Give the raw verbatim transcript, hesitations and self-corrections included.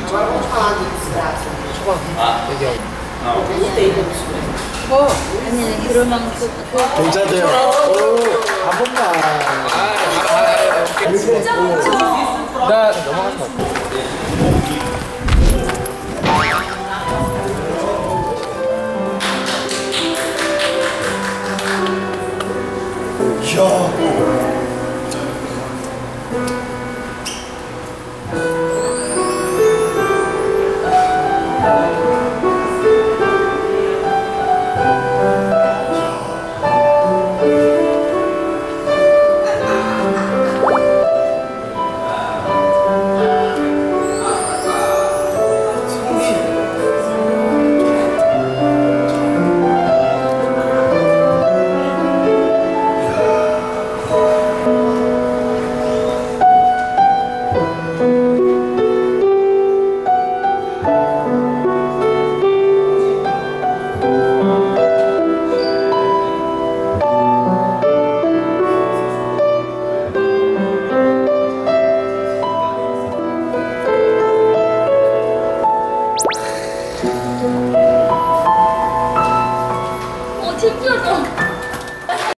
Agora vamos falar do desgraça. 아, 여기 어. Gostei da mistura. 어, 아니 그러면 그, 그 괜찮대요. 오, 한 번만. 진짜 많죠? 나 넘어가서 갈게. 이야. 어, 진짜